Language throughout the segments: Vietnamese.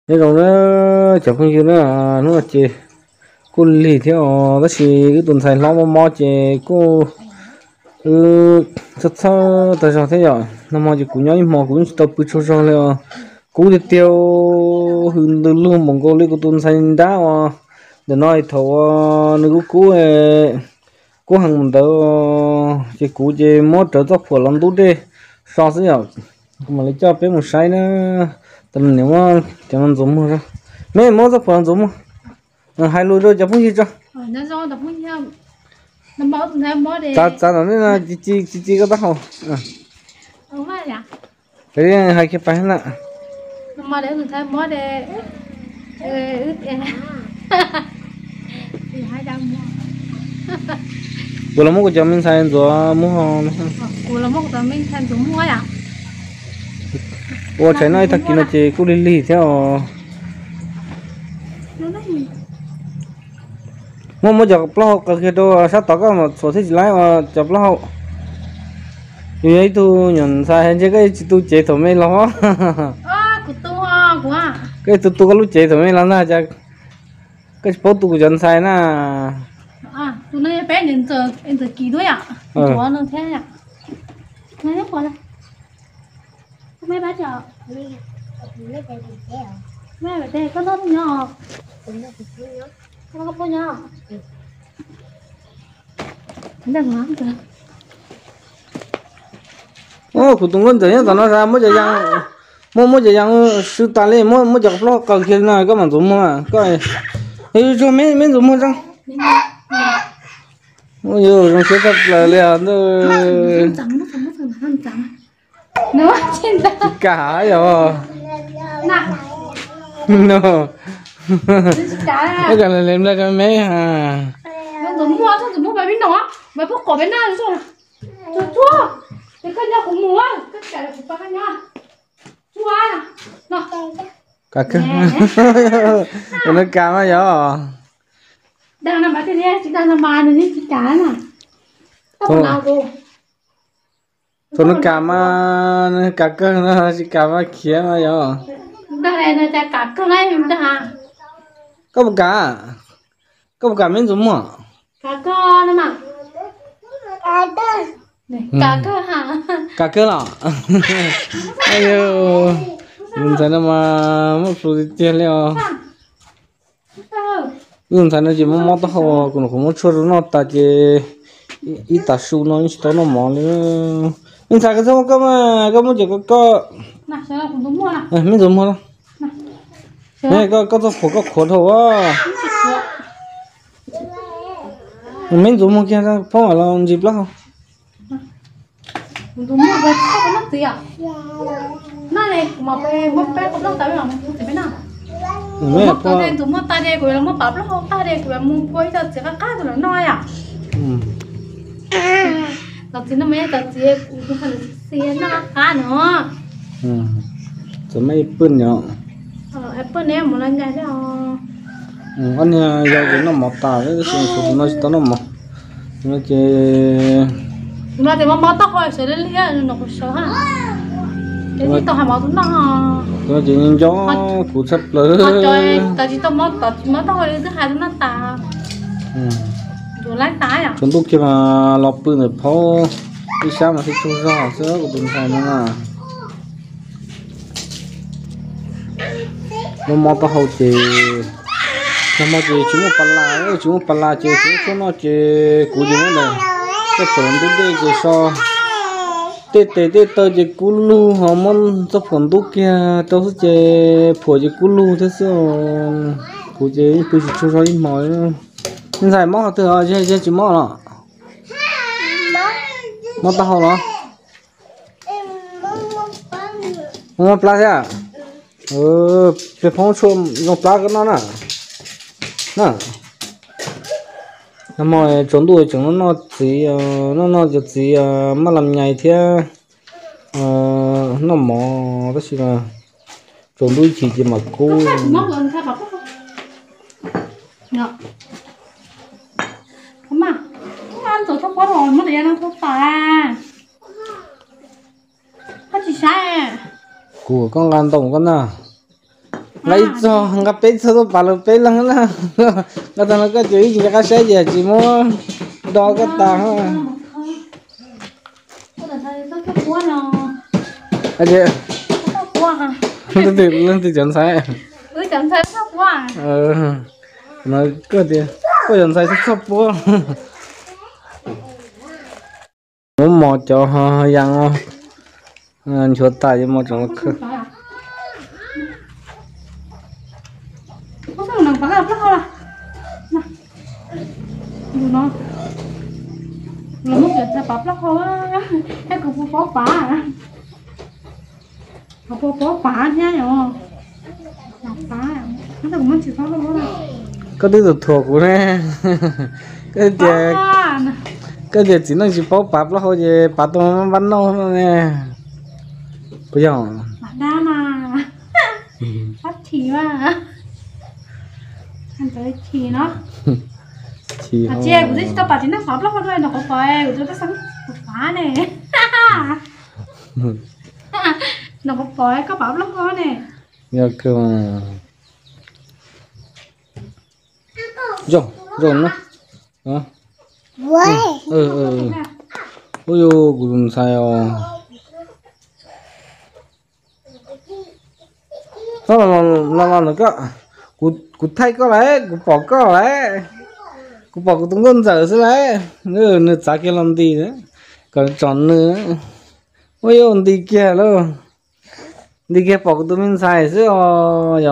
thế rồi nó chẳng không gì nữa nó chỉ cô lì theo đó chỉ cái tuần thành lo mò chỉ cô thật sao tại sao thế nhở nó mò chỉ cũng nhớ mò cũng tập bự cho rồi cú thì tiêu hơn từ luôn mong cô lấy cái tuần thành đá mà để nói thầu nó cú hàng mình đâu chỉ cú chỉ mót trở tóc phở làm tốt đi sao thế nhở mà lấy cho bé một sai nữa tầm nếu mà chẳng ăn giống mà mấy mót tóc phở giống mà hai lối rồi chẳng không gì cho nó do tập không nhau nó mót nó mót đi ta nói là chỉ có tao không không phải à cái hai cái phải là nó mót để người ta mót đi ướt thì hai trăm bữa lúc mà cho mình xài rồi mua hoa của là một tấm mình thành giống mua à ô trái này thật kỳ nó chỉ cứ lì theo mua chọc plau cái kia đó sát tóc mà số thích lái mà chọc plau vì ấy tôi nhận sai hay chứ cái tôi chế thổi mấy lo của tôi ha của cái tôi có lúc chế thổi mấy lắm na chắc cái phố tôi nhận sai na tôi nói bé nhìn giờ em giờ kỳ đuôi à chúa nó thế à nói hết qua đây mấy bác chờ mấy bà đây có tốt nhỏ nó có nhỏ đừng lắm kìa của tụi con thấy tao nó ra mỗi giờ giang sư ta lên mỗi giờ lo cần khi nào có mà dùng mà coi thì cho mấy dùng mà răng ôi giờ nó sẽ tập là liền nó trên đó cả rồi nó cái này làm ra cho mấy à nó dùng mua bài bên đó bài bút cổ bên nào rồi chua cái nhà cũng mua cái cả là cũng ba nhà chua à nó cả cơ nó cam á giờ đang nằm ở trên đây chỉ đang nằm bàn rồi chứ cá mà không nào cô thôi nó cam á cả cơ nó chỉ cam á kia mà giờ đang này là chả cá cơ này mình đã có một cá miếng giống mà cá cơ nữa mà cá cơ hả cá cơ là ayo mình thấy nó mà một số tiền liệu mình thấy nó chỉ một tao hồ cũng không một số nó ta chỉ ít ta su nó chỉ tao nó mỏ nữa mình thấy cái sao có một chỉ có này sao cũng đúng mua nè mình dùng mua này có có khổ thôi á mình dùng mua kia ra phong ở là dịp lắm đúng mua về không có gì à này mà về mất bé cũng đâu tới là mình không thể biết nào mất tao đen tụi mất ta đen của nó mất bắp nó không ta đen của mua quay cho chỉ có cá tụi nó nói à đợt chỉ nó mấy đợt chỉ cũng phải xé nó cá nữa rồi mấy pin nhở apple này một lần này đó anh giờ cái nó mọc tàu đấy cái nó nó mọc nó chỉ nó thì mà tao hỏi sẽ đến liền nó cũng sợ hả cái gì tao hay bảo tụi nó chỉ nhìn cho cụ sắp lỡ trời tao chỉ tao tao hỏi thứ hai tụi nó ta rồi lái tái à chúng tôi khi mà lọc pin rồi phô đi sao mà thích cho rõ sữa của tụi thầy nó là nó mò tao hậu chỉ nó mò chỉ chúng một pala chỉ chúng nó chỉ cụ gì nữa này cái phần tôi đây cái so tê tao chỉ cú lu họ món cái phần tôi kia tao sẽ chỉ phổi chỉ cú lu thế sao cụ chỉ cứ cho rõ ít mỏi nhưng giải mò từ họ chỉ chỉ mò nó mò tao hậu nó mò pala à cái phong chuông nó pla cái nó nè nó mồi trốn đuổi chúng nó chỉ nó chỉ mà làm nhảy thế nó mò cái gì là trốn đuổi chỉ mà cô không mà ăn rồi không có rồi mất thời gian ăn thuốc à nó chỉ sai của con lan tổng con nào lấy cho gặp bé sao bà là bé lăng là người ta nói cái chữ gì cái xe gì chỉ muốn đo cái tà thôi à chị lên từ chọn sai chọn sai sắp quá nói cái gì có chọn sai sắp quá muốn mò cho yang chuột tài cho mò trong cái có thằng nào phải làm thôi à nó mất việc sẽ bắp lắm thôi cái cục phó phá phó phá nhá nhở phá nó đừng muốn chịu phá luôn á có đứa được thuộc của nè cái gì chỉ nói chỉ phó bắp lắm thôi gì bắp tôi bắn nó nè bây giờ đa mà bắt chỉ mà anh tới chỉ nó chị của chị tao bảo chị nó phá lắm thôi nó có phải của tôi nó sáng phá này nó có phải có bảo lắm thôi nè giờ cơ mà rồi nó ôi yo cũng sai rồi nó nó cái cú thay có lấy cú bỏ có lấy cú bỏ cú tung con dở lấy nữa chả kia làm gì nữa còn chọn nữa ôi yo đi kia luôn đi kia bỏ tụi mình xài chứ rồi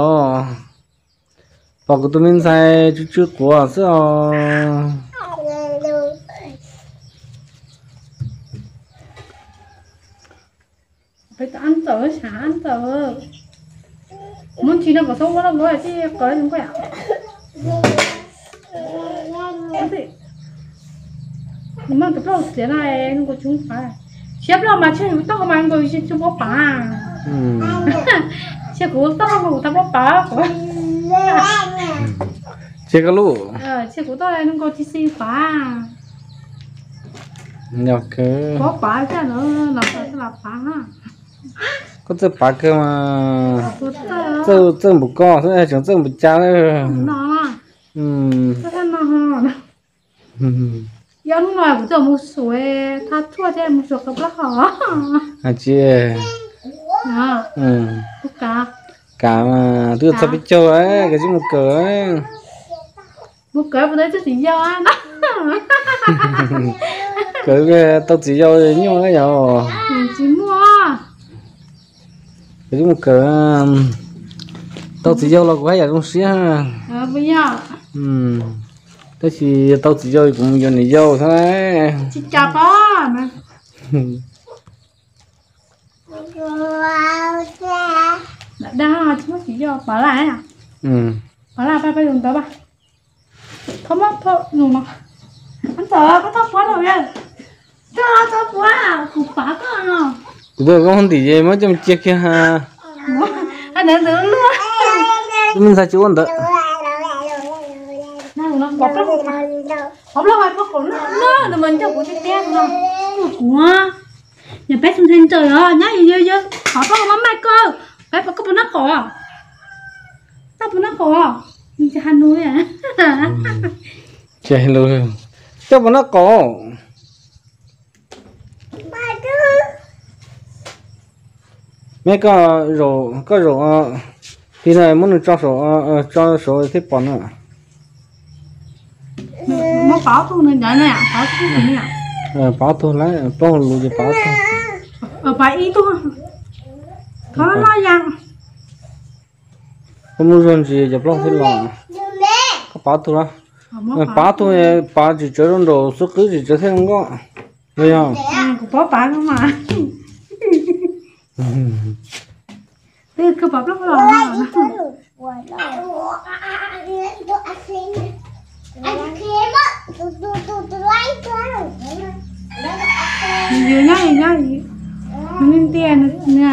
bỏ tụi mình xài chút của chứ phải ăn tớ xả ăn tớ muốn chi nó có số quá nó nói chứ có không có ạ nhưng mà tập lâu thế này không có chúng phải xếp lâu mà chơi tao mà anh rồi chơi bó bà chơi của tao mà tao bó bà chơi cái lũ chơi của tao này không có chi xí bà nhọc cơ bó bà chứ nó là bà có chơi bà cơ mà chơi một con thôi chẳng chơi một cha nữa nó cái nó giờ lúc này cũng giờ một số thắt thua thế một số các bác họ à chị cả mà tôi tập biết chơi ấy cái gì một cỡ ấy một cỡ vừa đấy tôi chỉ do á cỡ cái tao chỉ do nhưng mà cái nhỏ chỉ mua cái gì một cỡ tao chỉ do là có cái gì cũng xí ha bây giờ thế thì tao chỉ do cũng do này do thôi chị chào con đã chứ chỉ do bảo lại à bảo lại ba dùng tớ ba không mất thôi dùng nó anh tớ có thóc quá rồi nha thóc quá cục phá con à tôi có không thì gì mới trong chiếc kia ha anh để giữ luôn mình sẽ chú anh tớ nó bọc lắm rồi bọc cổ nó mình cho của cái đen rồi quá nhà bé xung quanh trời ơi nhá gì gì họ có mắm mai cơ bé có bún nắp cổ à ta bún nắp cổ à mình sẽ ăn nuôi à chơi luôn cho bún nắp cổ mấy có rổ thì này muốn được cho số thích bón nữa nó bảo thu nên đấy nè bảo thu này nè bảo thu lấy bao lùi cho bảo thu ở phải ý tu có nói rằng không muốn dùng gì dập lông thế lò có bảo thu đó bảo thu bảo chỉ chơi trong đồ số cứ chỉ chơi thế không có thấy không cũng có bảo không mà thế cứ bảo lắm rồi nhiều nhá mình tiền nè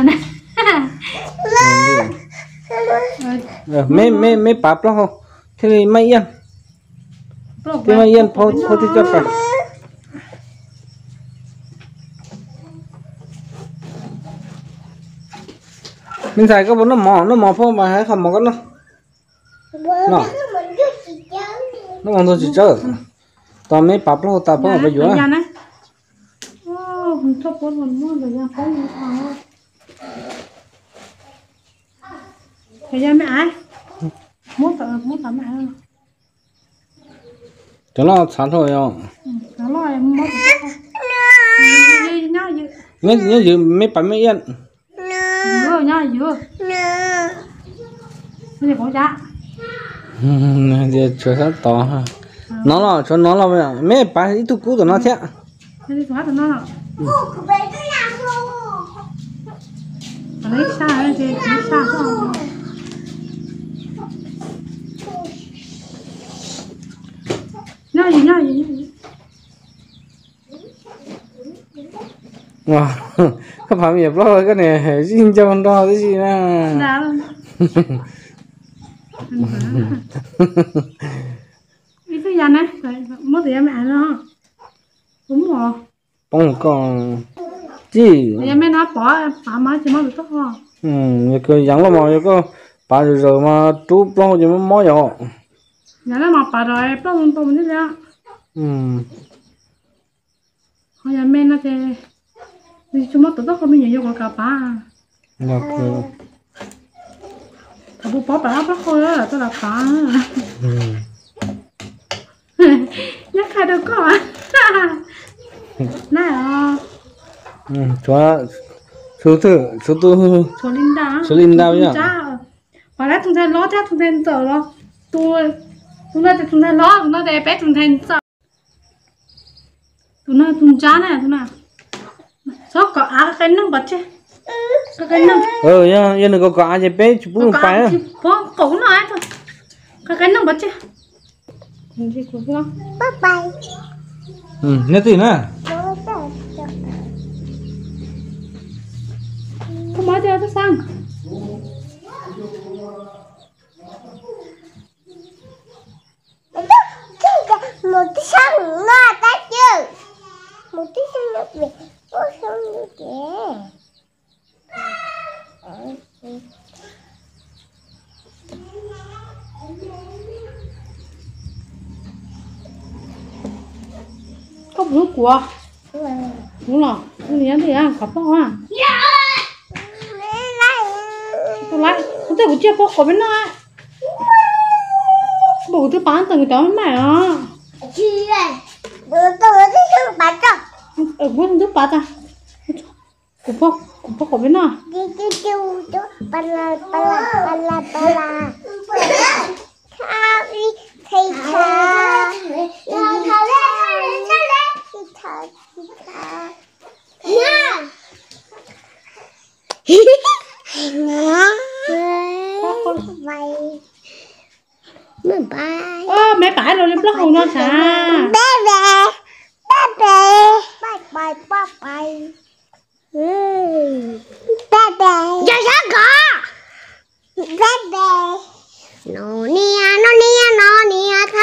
mấy bắp đó không thế thì mấy yên thế mấy yên thôi thì cho cả mình xài có bốn nó mỏ phong mà hay không mà có nó nó mong thôi chỉ chơi toàn mấy bắp nó tập phong bây giờ mình chốt bốn mình mua được ra phong như thằng thời gian mẹ ai muốn tao mẹ cho nó sáng thôi không nó lo em mất nhớ giữ mấy bánh mấy yên vừa nha vừa bây giờ có giá giờ chờ sát to ha nó là cho nó là mấy bánh ít tu cũ của nó thế đi thoát của nó lấy xa ấy thì xa thôi nhá gì wow các bạn nghiệp lo cái này xin cho con đo cái gì nè đã luôn đi cái gì này mất tiền mẹ nó đúng rồi bông còn gì bây giờ mẹ nó bỏ má chỉ mất được tốt không như cái giống là mà có bà rồi mà chú lo gì mà mói rồi nhà nó mà bà rồi lo luôn tôi mình ra hồi nhà mẹ nó thì vì chúng nó tự tốt không biết nhiều cả bà được thằng bố bỏ bà bắt thôi đó là tôi là bà nhắc khai đâu có này cho số Linda nhá bà đã thùng thanh lót theo thùng thanh giờ đó tôi nói thùng thanh lót nó để bé thùng thanh giờ tôi nói thùng chán này tôi nói sao có cái nâng bật chứ cái nâng nha yên được có ai bé chụp bút phải á cổ nói thôi cái nâng bật chứ gì của nó bye nhớ gì nữa không nói theo tôi sang một cái sân nó ta chứ một cái sân nó về có sân như kìa có bữa của đúng rồi cái gì thì ăn cặp đó à tôi lại tôi buổi chiều có bên đó bố tôi bán từng cháu mẹ à chị ơi tôi đi xuống bán cho ở bên tôi bán à cũng có bên đó đi bala thầy mẹ bãi rồi lên blog nó sao giờ sao có nó nia thà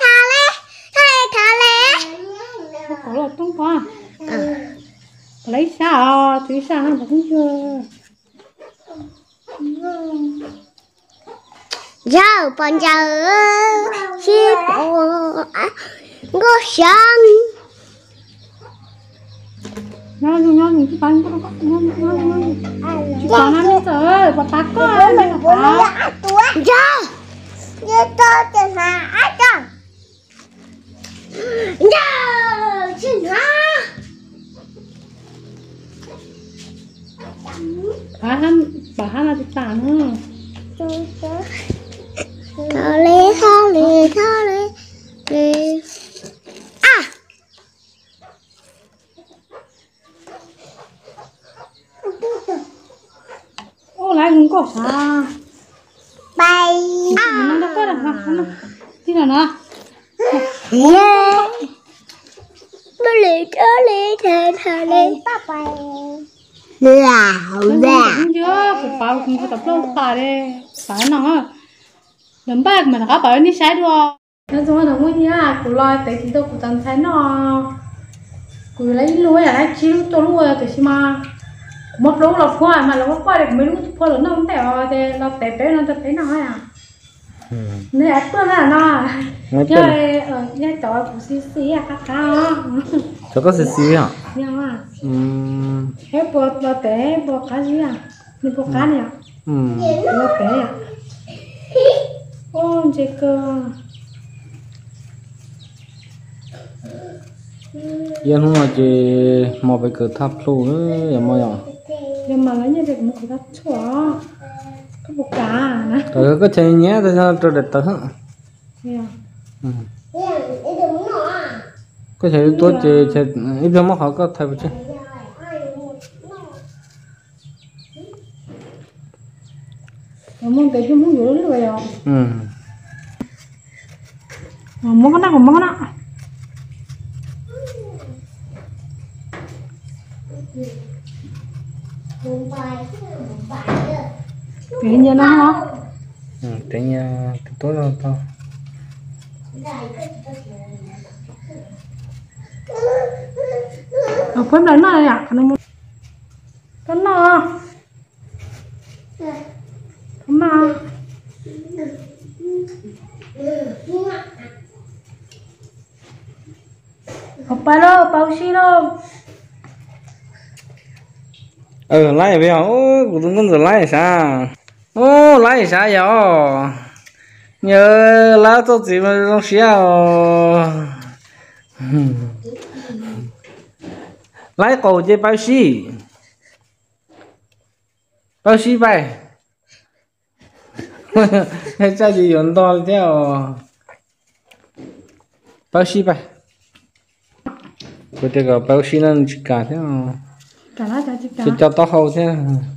lê có là không có lấy sao thủy sao nó cũng chưa giờ bọn giờ chỉ có sáng nó những cái bánh nó nó nó trời bà ta có mày hả giờ tôi tiền hà á cho giờ xin hả bà hắn là cái tàn nữa thở lê à ô lại cũng có sao bay nó có là tí nào nữa thở lê bay cũng chưa cũng bảo cũng có tập lâu phải đấy phải nó lắm bạc mà nó bảo đi sai được nói chung là không nhá cũng lo tại thì tôi cũng chẳng thấy nó cũng lấy lúa à lấy chiếu tôi lúa thì mà một lúc là khoai mà là khoai được mấy lúc khoai là nó không tèo thì nó tè bé nó tè bé nó à nên là tôi là nó chơi ở nhà trọ của xí à các cho có xí à nhưng mà hết bò té bò cá gì à nên bò cá này à bò té à ôi chết cơ yên không mà chị mà phải cởi tháp luôn nữa em mày à nhưng mà lấy như vậy một cái chua cái bò cá rồi có chơi nhé tôi sao cho đẹp tới có thể tôi chơi ít lắm họ có thay chứ muốn cái muốn nhiều lắm rồi muốn cái nào cũng muốn cái nào tự nhiên nó hả? Tự nhiên tối rồi to. Phép đánh này à? Cái nào? Cái nào? Học bài đâu? Bao xí đâu? Lái về ô, của tôi con rồi lái sao? Ô, lái sao vậy? Nhớ lái tôi chỉ mà trong xe lái cầu chơi bao xí vậy? Sao gì dùng to theo bao xí vậy? Cái cái bao xí nó chỉ cả thế nào? Chỉ cho tao hậu thế.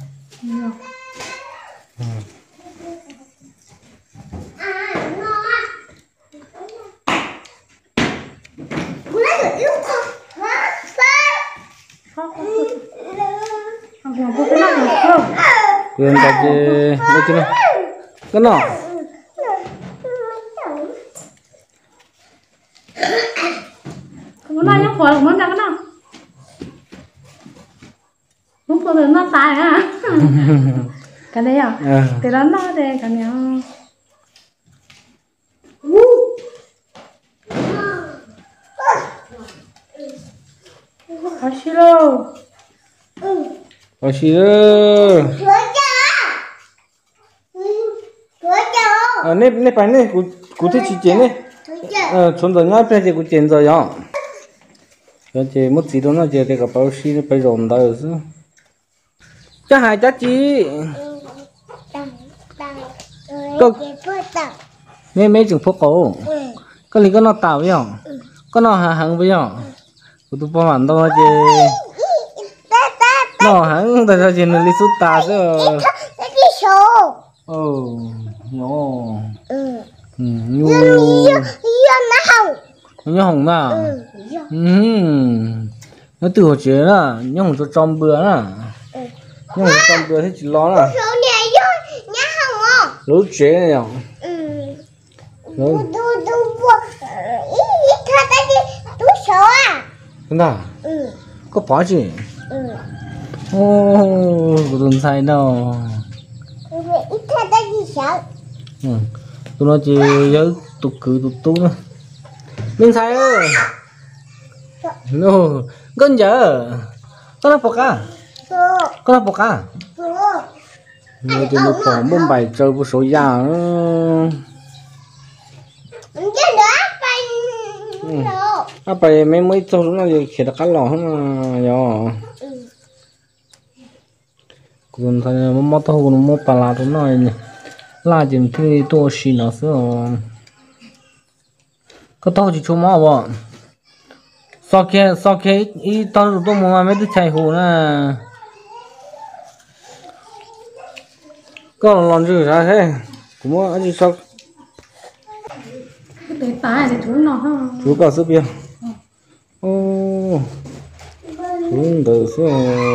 Quyền ta chỉ mấy cái này, cái nào? Cái này nhá, khỏi muốn ra cái nào? Muốn phụ nữ nó tài à? Cái đấy à? Cái đó nó đây cái này. Ashiro. Ashiro. Nè phải nè, cụ thể chỉ chén nè. Chúng tôi nhớ phải chỉ cụ chén rồi nhá. Cái chỉ một tí đó nó chỉ cái bao xí nó phải rộn đó rồi. Cha hai cha chị. Nè mấy chừng phố cổ. Cái này có nó tàu với không? Có nó hàng với không? Tôi bảo bạn tôi chứ. Nó hàng tại sao chỉ nó đi sút ta chứ? Nhô. Nhô hồng nào? Nó từ hồi chế là nhô hồng cho trong bữa là. Nhô hồng trong bữa thế chỉ lo là. Lú chế này nhở? Thế nào? Có bỏ gì? Của tôi sai đâu. Tôi nói chỉ nhớ tục cử tục nữa. Mình sai ơi. No, gần giờ. Có nào bọc à? Có nào bọc à? Nói chỉ một phòng bông bài chơi một số già apa ya memang itu sebenarnya kita kalah ya còn thằng mà tao còn một bà là tụi nó này là chừng cái tôi xin nó sữa có tao chỉ cho má bọn sau khi ý tao tôi muốn mấy đứa chạy hồ nè có làm gì ra thế cũng muốn anh đi sao để tái để chú nó ha chú có giúp chưa chú được số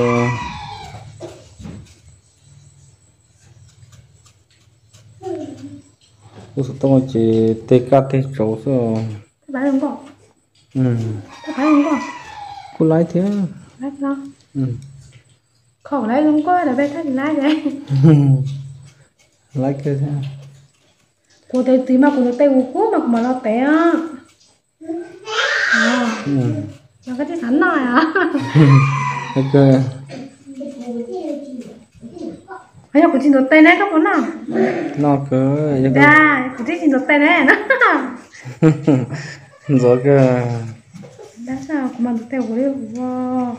tôi tôi chỉ TKT chỗ số phải không có phải không có cô lái thế lái sao khổ lấy không có là bé thấy lá vậy lấy cái thế cô tay tí mà cô tay cú mà lo té á nó cái sẵn rồi à cái cơ bây giờ cô chỉ tay này các món nào nó cơ ra cô chỉ tay này nó rồi cơ đã sao cô mà tay của đi wow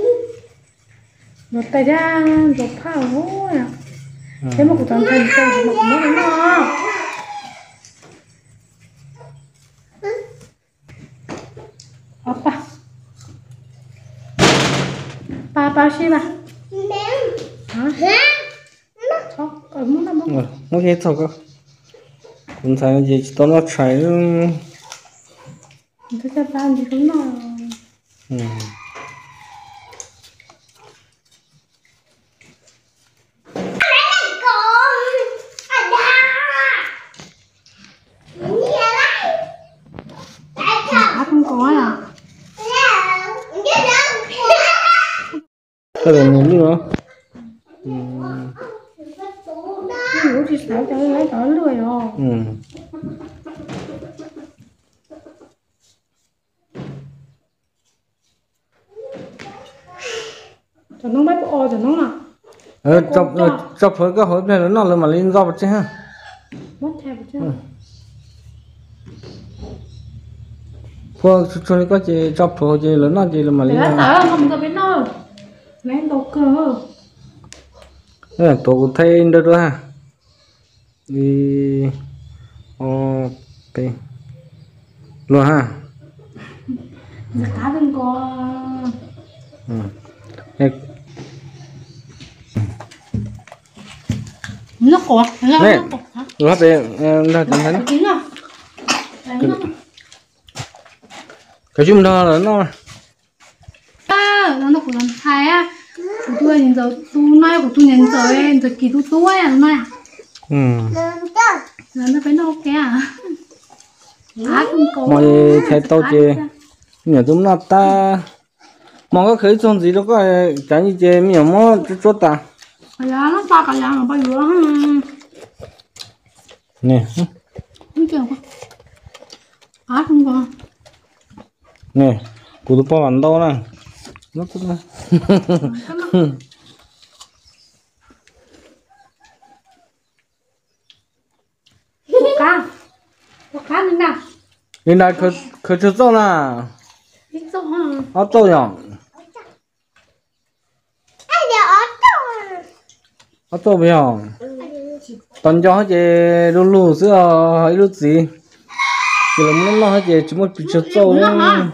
nó tay ra rồi phá hố à thế mà cô toàn tay tay của nó nó apa apa sih ba hả sao còn muốn làm không nó nghe thôi cơ cũng thấy gì tao nó chạy tôi sẽ làm gì cũng nào không có à cái này nhiều nữa ủa chị sao cho lấy tỏ lười rồi cho nó mấy bộ cho nó nào chọc với cái hộp này nó là mà lên do vật chứ ha mất theo chứ phô cho nên có chị chọc thôi chị lớn nó chị là mà lên để tao không có biết đâu lấy đầu cơ nè tổ thấy đâu đó ha đi ok luôn ha cá đừng có nước cỏ nè rồi về là chẳng thấy cái chung đó là nó nó của lần hai á của tôi nhìn giờ tu nói của tôi nhìn giờ em rồi kỳ tu ấy à nó là nó phải nấu cái à không có mọi thấy tao chơi nhiều chúng nó ta mong có khởi trong gì đó có cái như chơi nhiều mó chỗ ta nó to cả nhà mà bao nhiêu nè không chịu quá không có nè cụ tụi bao ăn đâu nè nó tốt nè cá lên nào lên đây khởi chút rau nè ít rau hả ở đâu nhỉ ở đâu bây giờ toàn cho hết đồ lù sữa hay lúc gì chỉ là muốn lo hết chỉ một chút rau thôi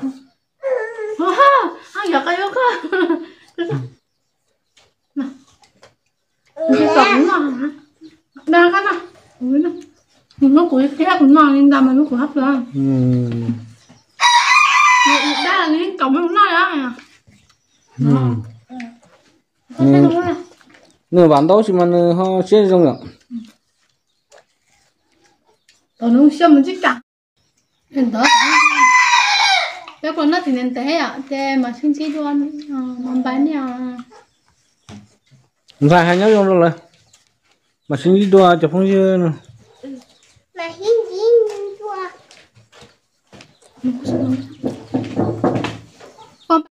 ăn giật cái giật nè cái tổng nó hả đang cái nào nó của cái của nó nên ra mà nó của hấp ra đây là những cổng nó nói đó nửa bán đâu chỉ mà họ chơi trong nhở tao nó xem mình chỉ cả nên đó cái con nó thì nên thế à thế mà xin chỉ luôn mắm bán nhà không phải hai nhau rồi mà xin đi đua cho phong chưa nè mà xin gì đua